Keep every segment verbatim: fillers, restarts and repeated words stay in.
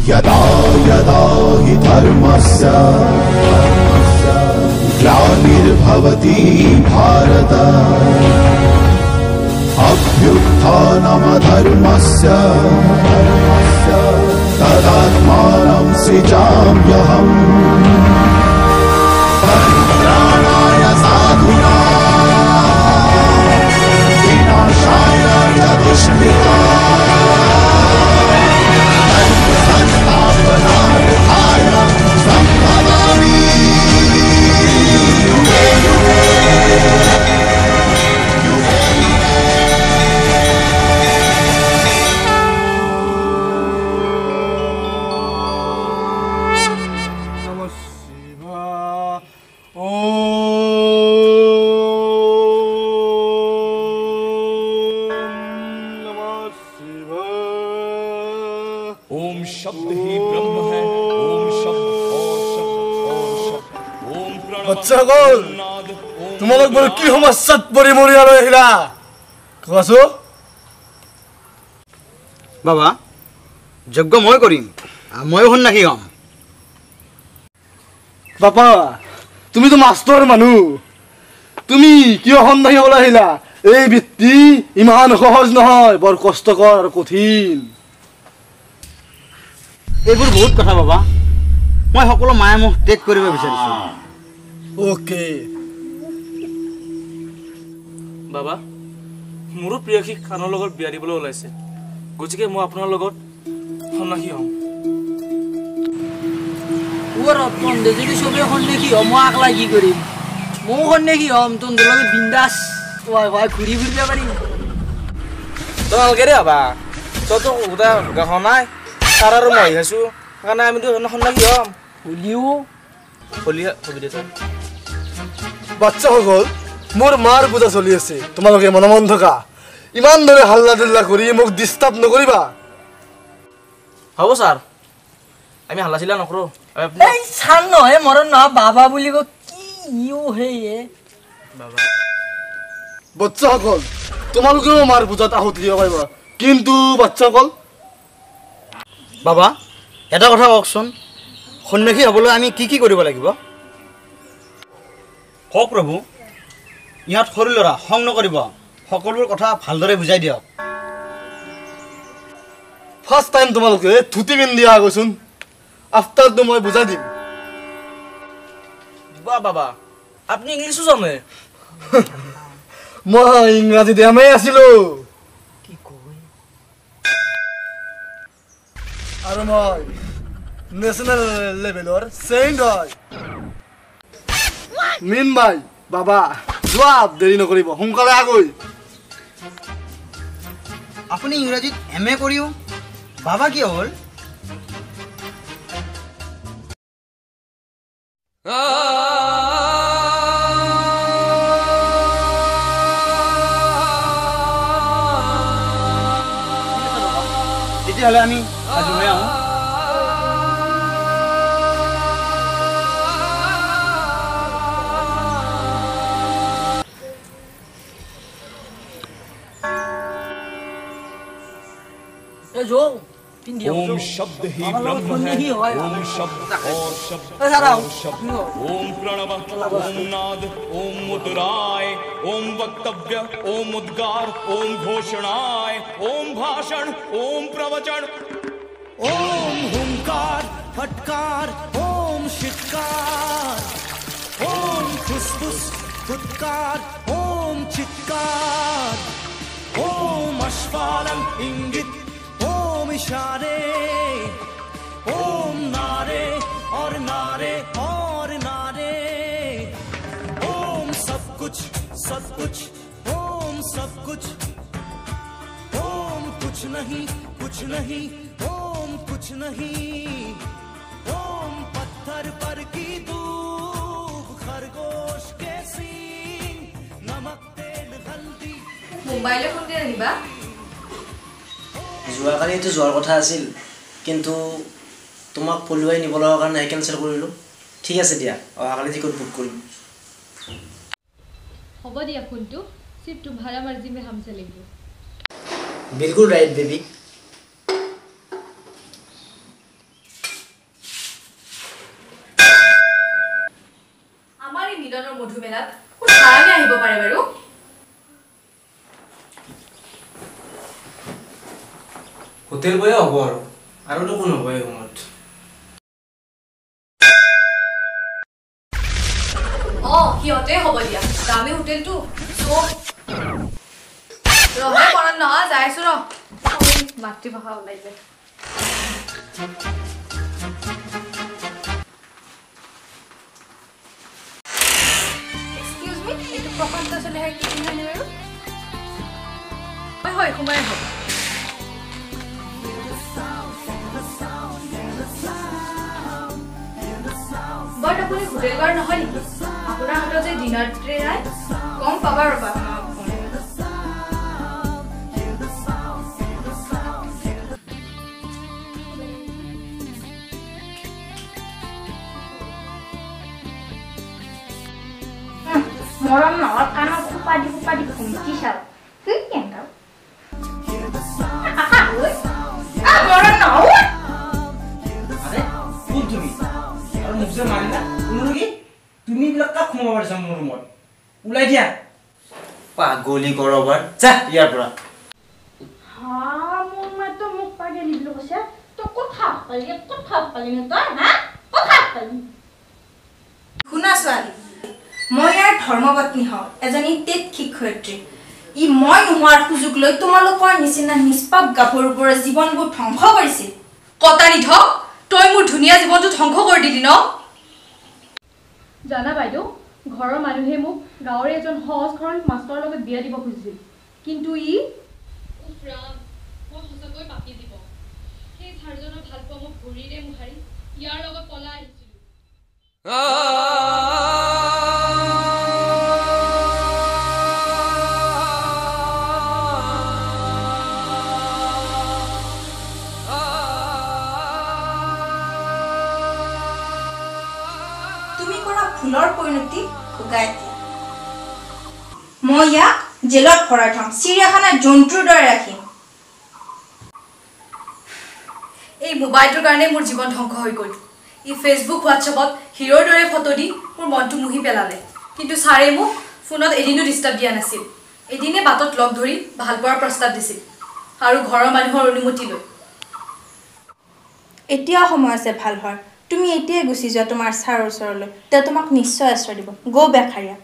यदा यदा हि धर्मस्य ग्लानिर्भवति भारत अभ्युत्थानमधर्मस्य तदात्मानं सृजाम्यहम् परित्राणाय साधूनां विनाशाय च दुष्कृतां संस्थापनार्थाय सम्भवामि युगे युगे বাচ্চাসকল তোমালোক বৰ কি সমস্যাত পৰি মৰিয়ালৈ আহিলা কোৱাছো বাবা যজ্ঞ মই কৰিম মই সন্ন্যাসী হ'ম বাবা তুমিতো মাষ্টৰ মানুহ তুমি কিয় সন্ন্যাসী হ'বলৈ আহিলা এই বৃত্তি ইমান সহজ নহয় বৰ কষ্টকৰ আৰু কঠিন এইবোৰ বহুত কথা বাবা মই সকলো মায়ে মোক ত্যাগ কৰিব বিচাৰিছো ওকে বাবা মোৰো প্ৰিয়সী খানৰ লগত বিয়া দিবলৈ ওলাইছে গতিকে মই আপোনাৰ লগত সন্ন্যাসী হ'ম ওৰ ৰতন দে যদি সবে সন্ন্যাসী হ'ম মই আকলা কি কৰিম মই সন্ন্যাসী হ'ম তোৰ লগত বিন্দাস ৱাই ৱাই ঘূৰি ফুৰিব পাৰিম তোমালোকে ৰে বাবা তইতো উদা গাহ নাই তাৰ আৰু মই আছো সেইকাৰণে আমিতো সন্ন্যাসী হ'ম হলিও হলিয়া সুবিধা চাই বাচ্চাসকল মোৰ মাৰ পূজা চলি আছে তোমালোকে মনমন থকা ইমান দৰে হাল্লা দিল্লা কৰি মোক ডিষ্টাৰ্ব নকৰিবা হ'ব ছাৰ আমি হাল্লা চিল্লা নকৰোঁ এই ছাৰ নহয় মৰণ নহয় বাবা বুলি ক কি ইও হেয়ে বাবা বাচ্চাসকল তোমালোকেও মাৰ পূজাত আহুতি দিব পাৰিবা কিন্তু বাচ্চাসকল বাবা এটা কথা কওকচোন সন্ন্যাসী হ'বলৈ আমি কি কি কৰিব লাগিব কওক প্ৰভু ইহঁত সৰু ল'ৰা খং নকৰিব সকলোবোৰ কথা ভালদৰে বুজাই দিয়ক ফাৰ্ষ্ট টাইম তোমালোকে ধুতি পিন্ধি দিয়া গৈছোন আফটাৰটো মই বুজাই দিম বা বাবা আপুনি ইংলিছো জানে মই ইংৰাজী দেমেই আছিলো কি কয় আৰু মই নেশ্যনেল লেভেলৰ চেইণ্ট হয় মিন ভাই বাবা যোৱা দেৰি নকৰিব সোনকালে আগৈ আপুনি ইংৰাজীত এম এ কৰিও বাবা কি হ'ল তেতিয়াহ'লে আমি আজি আহোঁ जो ओम शब्द ही ब्रह्म है ओम शब्द और शब्द और शब्द ओम प्रणव ओम नाद ओम मुद्राय ओम वक्तव्य ओम उद्गार ओम घोषणाय ओम भाषण ओम प्रवचन ओम हुंकार फटकार ओम शिटकार ओम फुसफुस फुटकार ओम चित्कार ओम अश्वालन इंगित ओम इशारे ओम नारे और नारे और नारे ओम सब कुछ सब कुछ ओम सब कुछ ओम कुछ नहीं कुछ नहीं ओम कुछ नहीं ओम पत्थर पर की धूप खरगोश के सींग नमक तेल हल्दी मुंबईले फोन কৰি আহিবা যোৱাকালি তো যোৱাৰ কথা আছিল কিন্তু তোমাক পলুৱাই নিবলৈ কাৰণে কেনসেল কৰিলো ঠিক আছে দিয়া অহাকালি টিকট বুক কৰিম হ'ব দিয়া ফোনটো सिर्फ तुम्हारा मर्जी में हम चलेंगे बिल्कुल राइट बेबी মিলনৰ মধুমেলাত কোন ভাড়ালৈ আহিব পাৰে বাৰু হোটেল বয়ে হ'ব আৰু আৰুতো কোন হ'ব এই সময়ত অ সিহঁতে হ'ব দিয়া দামী হোটেলটো ৰহে কৰণ নহয় যাইছো ৰ মাতৃভাষা ওলাই যায় এক্সকিউজ মি এইটো প্ৰশান্ত চলেহাৰ কিচেন হয়নে বাৰু হয় হয় সোমাই আহক বাট আপুনি হোটেল বাৰ নহয় নেকি আপোনাৰ হাতত যে ডিনাৰ ট্ৰে নাই কম পাবা ৰবা মৰম নহত কাণত খোপা দি খোপা দি ঘুমটি চাও কি কেনেকা মৰম নহত আরে কোন তুমি আর মুখে মারিলা কোন কি তুমি বিলা কাক খোমা পারছা মোৰ ৰুমত উলাই দিয়া পাগলি কৰবাৰ যা ইয়াৰ পৰা হা মোৰ মাতো মুখ পাগলি বুলি কৈছে তো কথা পালি কথা পালি ন তই হা কথা পালি শুনা ছোৱালী মই ইয়াৰ ধৰ্মপত্নী হওঁ এজনী টেট শিক্ষয়িত্ৰী ই মই নোহোৱাৰ সুযোগ লৈ তোমালোকৰ নিচিনা নিষ্পাপ গাভৰুৰ জীৱনবোৰ ধ্বংস কৰিছিল কটাৰী ধক তই মোৰ ধুনীয়া জীৱনটো ধ্বংস কৰি দিলি ন জানা বাইদেউ ঘৰৰ মানুহে মোক গাঁৱৰ এজন সহজ সৰল মাষ্টৰৰ লগত বিয়া দিব খুজিছিল কিন্তু ই উফৰাম মই সঁচাকৈ পাপি দিব সেই ছাৰজনৰ ভাল পোৱা মোক ভৰিৰে মুহাৰি ইয়াৰ লগত পলাই আহিছিলোঁ ফুলৰ পৰিণতি ভোগাই মই ইয়াক জেলত ভৰাই থম চিৰিয়াখানাত জন্তুৰ দৰে ৰাখিম এই মোবাইলটোৰ কাৰণে মোৰ জীৱন ধ্বংস হৈ গ'ল ই ফেচবুক হোৱাটছএপত হিৰোৰ দৰে ফটো দি মোৰ মনটো মুহি পেলালে কিন্তু ছাৰে মোক ফোনত এদিনো ডিষ্টাৰ্ব দিয়া নাছিল এদিনে বাটত লগ ধৰি ভাল পোৱাৰ প্ৰস্তাৱ দিছিল আৰু ঘৰৰ মানুহৰ অনুমতি লৈ এতিয়া সময় আছে ভাল হোৱাৰ তুমি এতিয়াই গুচি যোৱা তোমাৰ ছাৰৰ ওচৰলৈ তে তোমাক নিশ্চয় আশ্ৰয় দিব গো বেখাৰিয়া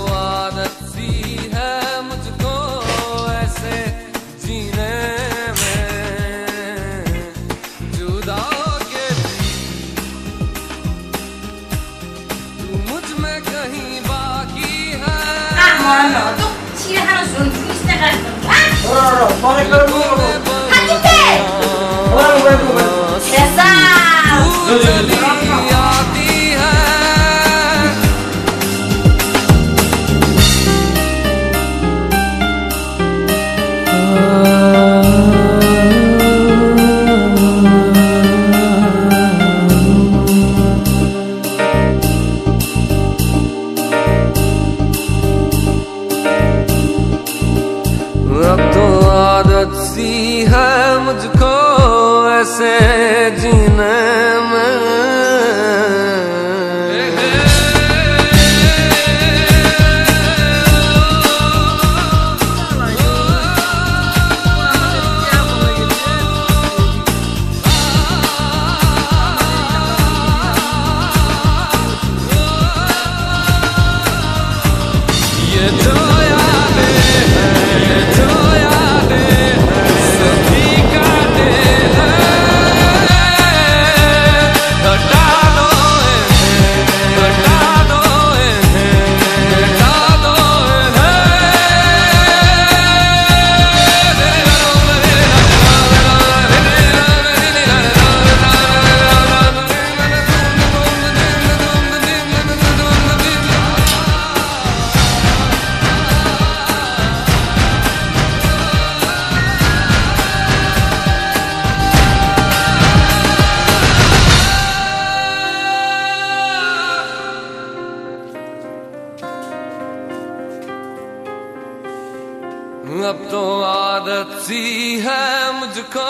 अब तो आदत सी है मुझको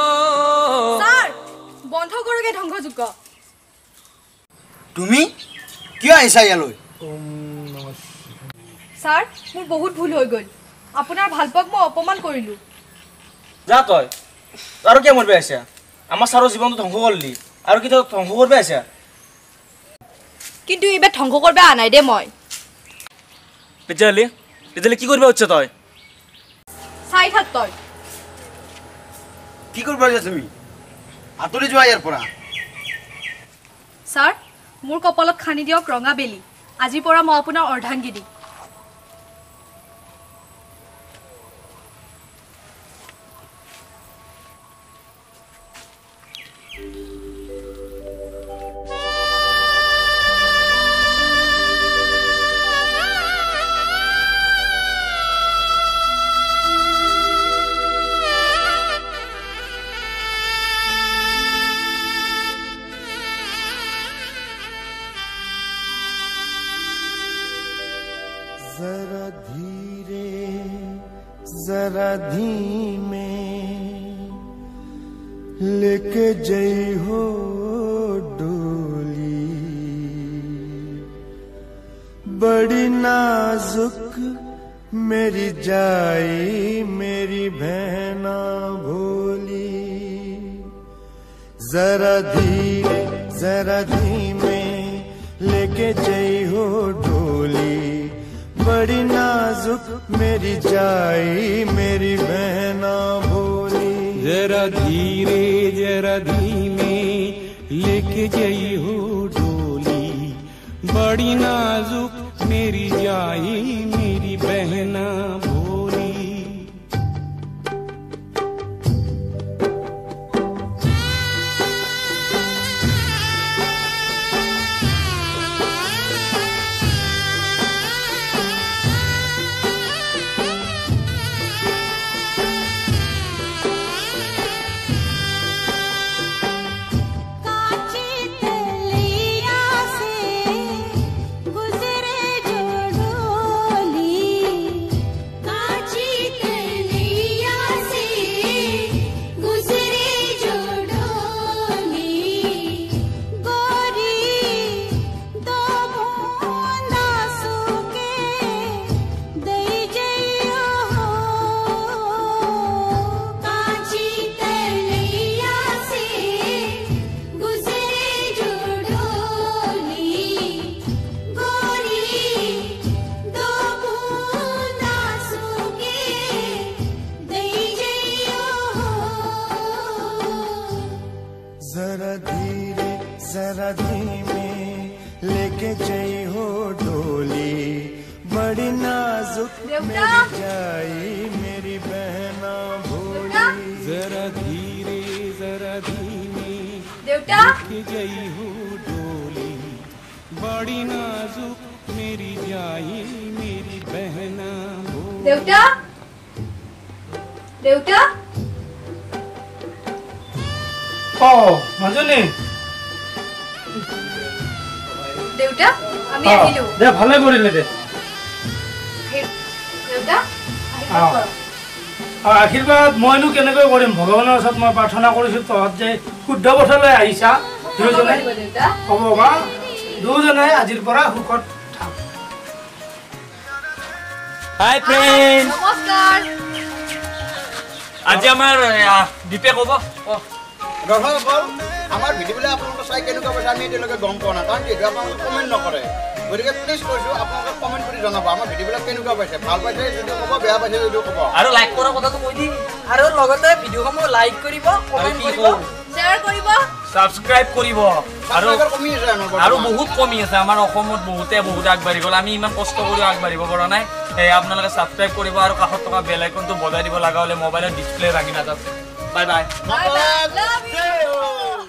सर বন্ধ কৰগে ধ্বংসযোগ্য তুমি কিয় আহিছা ইয়ালৈ ছাৰ মোৰ বহুত ভুল হৈ গ'ল আপোনাৰ ভালপাক মই অপমান কৰিলোঁ যা তই আৰু কি মৰবে আছে আমাৰ সাৰো জীৱনটো ধ্বংস কৰলি আৰু কি তই ধ্বংস কৰবে আছে কিন্তু ইবে ধ্বংস কৰবে আনাই দে মই তেতিয়াহ'লে তেতিয়াহ'লে কি কৰিব উচ্চ তই চাই থাক তই কি কৰিব আছে তুমি আতৰি যোৱা ইয়াৰ পৰা ছাৰ মোৰ কপালত খানি দিয়ক ৰঙা বেলি আজিৰ পৰা মই আপোনাৰ অৰ্ধাংগিনী जरा धीरे जरा धीमे लेके जई हो डोली बड़ी नाजुक मेरी जाई मेरी बहना भोली जरा धीरे जरा धीमे लेके जई हो डोली बड़ी नाजुक मेरी जाई मेरी बहना भोली जरा धीरे जरा धीमे लेके जई हो डोली बड़ी नाजुक मेरी जाई मेरी बहना भोली जरा धीरे जरा धीमे लेके जई हो डोली बड़ी नाजुक मेरी जाई मेरी बहना भोली जरा धीरे जरा धीमे देवता लेके जई हो डोली बड़ी नाजुक मेरी जाई मेरी बहना भोली देवता देवता ও মাজনী দেউতা আমি আহিলো দে ভালে কৰিলে দে দেউতা আশীৰ্বাদ মইনো কেনেকৈ কৰিম ভগৱানৰ ওচৰত মই প্ৰাৰ্থনা কৰিছোঁ তহঁত যে শুদ্ধ পথলৈ আহিছা দুজনে হ'ব বা দুজনে আজিৰ পৰা সুখত থাক হাই ফ্ৰেণ্ড নমস্কাৰ আজি আমাৰ দীপে ক'ব দৰ্শকসকল আমাৰ ভিডিঅ'বিলাক আপোনালোকে চাই কেনেকুৱা পাইছে আমি এতিয়ালৈকে গম পোৱা নাই কাৰণ যিহেতু আপোনালোকে কমেণ্ট নকৰে গতিকে প্লিজ কৈছোঁ আপোনালোকে কমেণ্ট কৰি জনাব আমাৰ ভিডিঅ'বিলাক কেনেকুৱা পাইছে ভাল পাইছে যদিও ক'ব বেয়া পাইছে যদিও ক'ব আৰু লাইক কৰাৰ কথাটো কৈ দিম আৰু লগতে ভিডিঅ'সমূহ লাইক কৰিব কমেণ্ট কৰিব শ্বেয়াৰ কৰিব সাবস্ক্ৰাইব কৰিব আৰু কমি আছে আৰু বহুত কমি আছে আমাৰ অসমত বহুতে বহুত আগবাঢ়ি গ'ল আমি ইমান কষ্ট কৰি আগবাঢ়িব পৰা নাই এই আপোনালোকে সাবস্ক্ৰাইব কৰিব আৰু কাষত থকা বেল আইকনটো বজাই দিব লগা হ'লে মোবাইলৰ ডিসপ্লে ৰাখি নাযাব bye bye bye bye love you